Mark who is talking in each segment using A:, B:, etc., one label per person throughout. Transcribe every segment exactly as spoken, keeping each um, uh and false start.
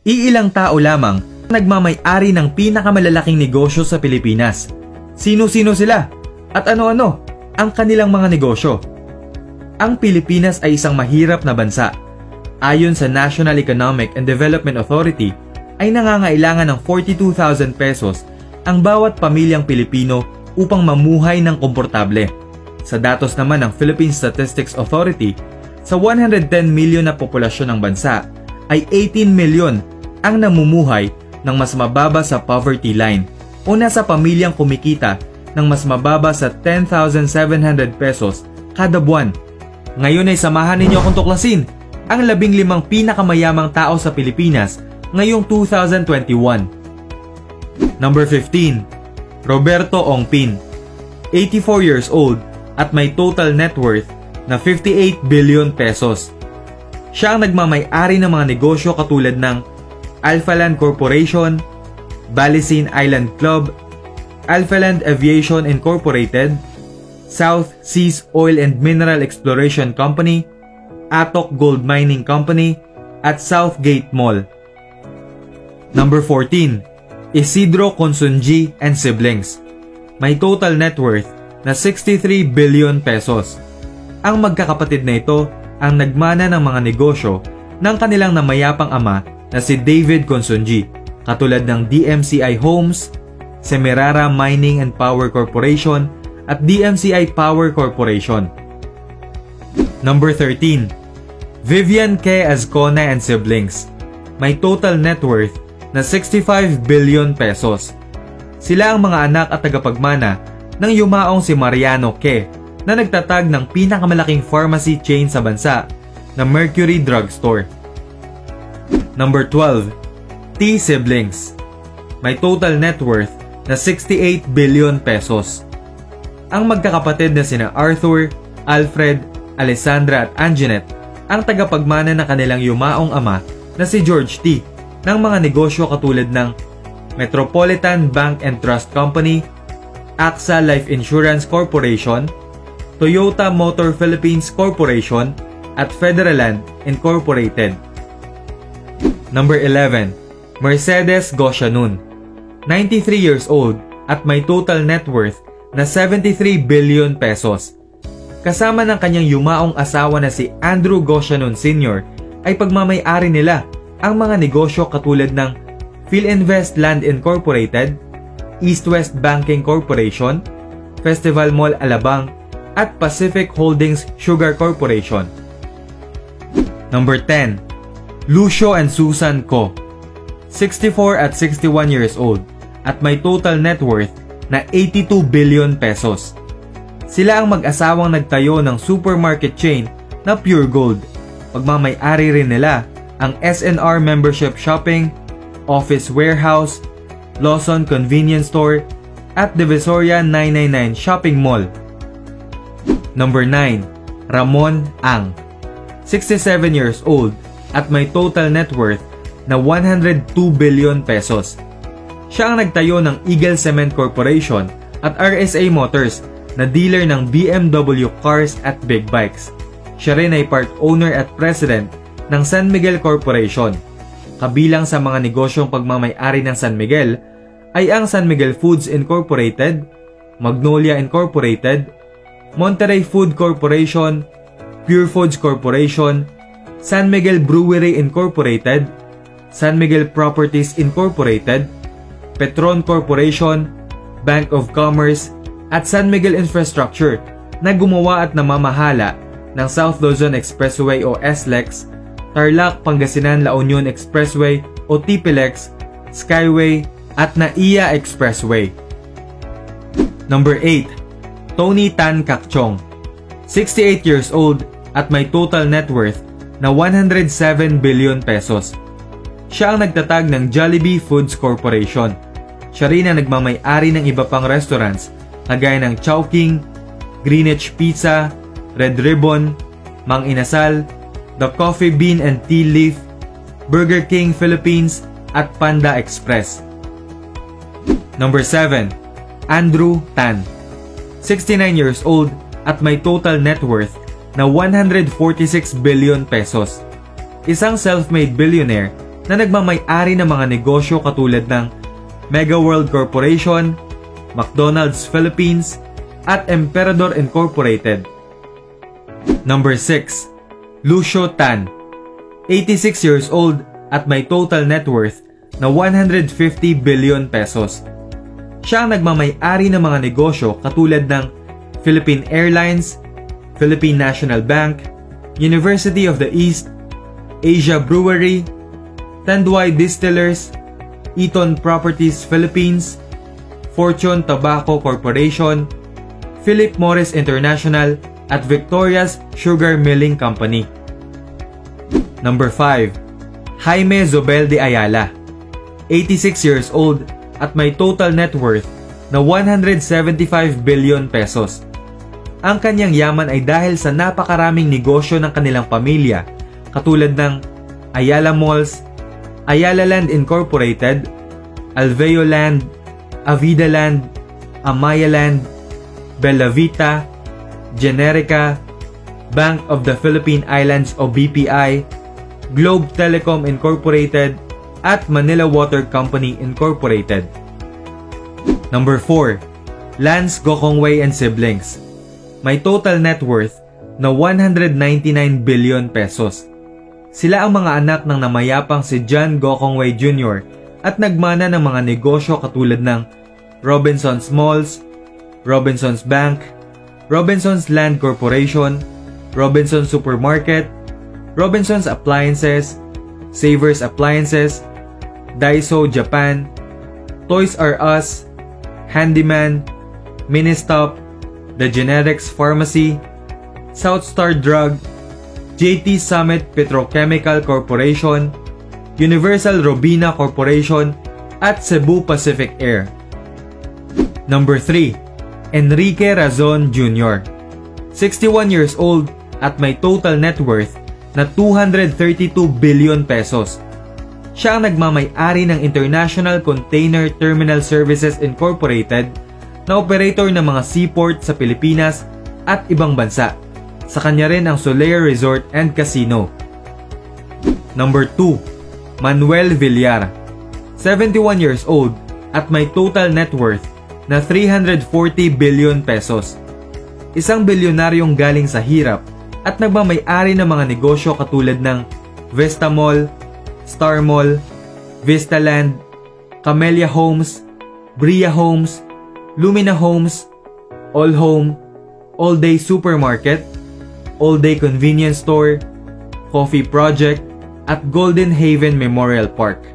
A: Iilang tao lamang nagmamay-ari ng pinakamalalaking negosyo sa Pilipinas. Sino-sino sila? At ano-ano ang kanilang mga negosyo? Ang Pilipinas ay isang mahirap na bansa. Ayon sa National Economic and Development Authority, ay nangangailangan ng forty-two thousand pesos ang bawat pamilyang Pilipino upang mamuhay ng komportable. Sa datos naman ng Philippine Statistics Authority, sa one hundred ten million na populasyon ng bansa, ay eighteen million ang namumuhay ng mas mababa sa poverty line o nasa pamilyang kumikita ng mas mababa sa ten thousand seven hundred pesos kada buwan. Ngayon ay samahan ninyo akong tuklasin ang labing limang pinakamayamang tao sa Pilipinas ngayong two thousand twenty-one. Number fifteen. Roberto Ongpin, eighty-four years old at may total net worth na fifty-eight billion pesos. Siya ang nagmamay-ari ng mga negosyo katulad ng Alphaland Corporation, Balisine Island Club, Alphaland Aviation Incorporated, South Seas Oil and Mineral Exploration Company, Atok Gold Mining Company, at Southgate Mall. Number fourteen. Isidro Consunji and Siblings, may total net worth na sixty-three billion pesos. Ang magkakapatid na ito ang nagmana ng mga negosyo ng kanilang namayapang ama na si David Consunji, katulad ng D M C I Homes, Semirara Mining and Power Corporation at D M C I Power Corporation. Number thirteen. Vivian K. Azcona and Siblings, may total net worth na sixty-five billion pesos. Sila ang mga anak at tagapagmana ng yumaong si Mariano K. na nagtatag ng pinakamalaking pharmacy chain sa bansa na Mercury Drugstore. Number twelve. T. Siblings, may total net worth na sixty-eight billion pesos. Ang magkakapatid na sina Arthur, Alfred, Alessandra at Anjanette ang tagapagmana ng kanilang yumaong ama na si George T. ng mga negosyo katulad ng Metropolitan Bank and Trust Company, A X A Life Insurance Corporation, Toyota Motor Philippines Corporation, at Federaland Incorporated. Number eleven. Mercedes Goshanun, ninety-three years old at may total net worth na seventy-three billion pesos. Kasama ng kanyang yumaong asawa na si Andrew Goshanun Senior ay pagmamay-ari nila ang mga negosyo katulad ng PhilInvest Land Incorporated, East West Banking Corporation, Festival Mall Alabang, at Pacific Holdings Sugar Corporation. Number ten. Lucio and Susan Co., sixty-four at sixty-one years old at may total net worth na eighty-two billion pesos. Sila ang mag-asawang nagtayo ng supermarket chain na Pure Gold. Pagmamay-ari rin nila ang S N R Membership Shopping, Office Warehouse, Lawson Convenience Store, at Divisoria nine ninety-nine Shopping Mall. Number nine. Ramon Ang, sixty-seven years old at may total net worth na one hundred two billion pesos. Siya ang nagtayo ng Eagle Cement Corporation at R S A Motors na dealer ng B M W cars at big bikes. Siya rin ay part owner at president ng San Miguel Corporation. Kabilang sa mga negosyong pagmamay-ari ng San Miguel ay ang San Miguel Foods Incorporated, Magnolia Incorporated, Monterey Food Corporation, Pure Foods Corporation, San Miguel Brewery Incorporated, San Miguel Properties Incorporated, Petron Corporation, Bank of Commerce, at San Miguel Infrastructure na gumawa at namamahala ng South Luzon Expressway o S L E X, Tarlac Pangasinan La Union Expressway o T P L E X, Skyway, at N A I A Expressway. Number eight. Tony Tan Cakchong, sixty-eight years old at may total net worth na one hundred seven billion pesos. Siya ang nagtatag ng Jollibee Foods Corporation. Siya rin ang nagmamay-ari ng iba pang restaurants kagaya ng Chowking, Greenwich Pizza, Red Ribbon, Mang Inasal, The Coffee Bean and Tea Leaf, Burger King Philippines, at Panda Express. Number seven. Andrew Tan, sixty-nine years old at may total net worth na one hundred forty-six billion pesos. Isang self-made billionaire na nagmamay-ari ng mga negosyo katulad ng Mega World Corporation, McDonald's Philippines, at Emperador Incorporated. Number six. Lucio Tan, eighty-six years old at may total net worth na one hundred fifty billion pesos. Siya ang nagmamay-ari ng mga negosyo katulad ng Philippine Airlines, Philippine National Bank, University of the East, Asia Brewery, Tandwai Distillers, Eaton Properties Philippines, Fortune Tobacco Corporation, Philip Morris International, at Victoria's Sugar Milling Company. Number five. Jaime Zobel de Ayala, eighty-six years old at may total net worth na one hundred seventy-five billion pesos. Ang kanyang yaman ay dahil sa napakaraming negosyo ng kanilang pamilya katulad ng Ayala Malls, Ayala Land Incorporated, Alveo Land, Avida Land, Amaya Land, Bella Vita, Generica, Bank of the Philippine Islands o B P I, Globe Telecom Incorporated, at Manila Water Company Incorporated. Number four. Lance Gokongwei and Siblings, may total net worth na one hundred ninety-nine billion pesos. Sila ang mga anak ng namayapang si John Gokongwei Junior at nagmana ng mga negosyo katulad ng Robinson's Malls, Robinson's Bank, Robinson's Land Corporation, Robinson's Supermarket, Robinson's Appliances, Savers Appliances, Daiso Japan, Toys R Us, Handyman, Ministop, The Genetics Pharmacy, Southstar Drug, J T Summit Petrochemical Corporation, Universal Robina Corporation, at Cebu Pacific Air. Number three. Enrique Razon Junior, sixty-one years old at may total net worth na two hundred thirty-two billion pesos. Siya ang nagmamay-ari ng International Container Terminal Services Incorporated na operator ng mga seaport sa Pilipinas at ibang bansa. Sa kanya rin ang Soler Resort and Casino. Number two. Manuel Villar, seventy-one years old at may total net worth na three hundred forty billion pesos. Isang bilyonaryong galing sa hirap at nagmamay-ari ng mga negosyo katulad ng Vista Mall, Star Mall, Vista Land, Camellia Homes, Bria Homes, Lumina Homes, All Home, All Day Supermarket, All Day Convenience Store, Coffee Project, at Golden Haven Memorial Park.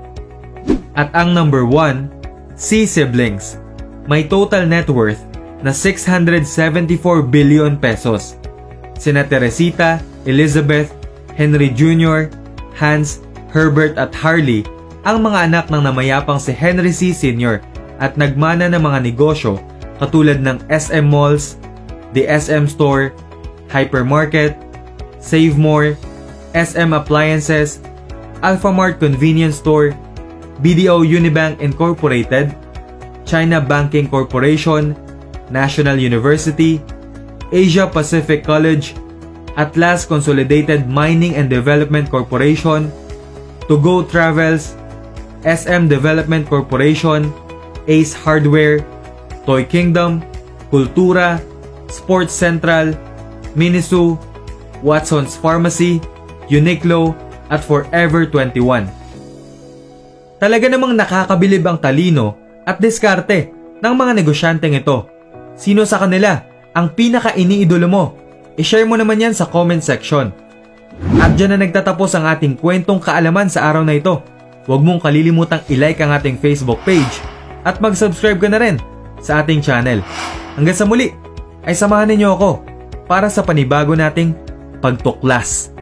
A: At ang number one, C Siblings, may total net worth na six hundred seventy-four billion pesos. Sina Teresita, Elizabeth, Henry Junior, Hans, Herbert at Harley ang mga anak ng namayapang si Henry C. Senior at nagmana ng mga negosyo katulad ng S M Malls, The S M Store, Hypermarket, Save More, S M Appliances, Alphamart Convenience Store, B D O Unibank Incorporated, China Banking Corporation, National University, Asia Pacific College, Atlas Consolidated Mining and Development Corporation, To Go Travels, S M Development Corporation, Ace Hardware, Toy Kingdom, Kultura, Sports Central, Minisu, Watson's Pharmacy, Uniqlo, at Forever twenty-one. Talaga namang nakakabilib ang talino at diskarte ng mga negosyanteng ito. Sino sa kanila ang pinaka-iniidolo mo? I-share mo naman yan sa comment section. At dyan na nagtatapos ang ating kwentong kaalaman sa araw na ito. Huwag mong kalilimutang i-like ang ating Facebook page at mag-subscribe ka na rin sa ating channel. Hanggang sa muli ay samahan ninyo ako para sa panibago nating pagtuklas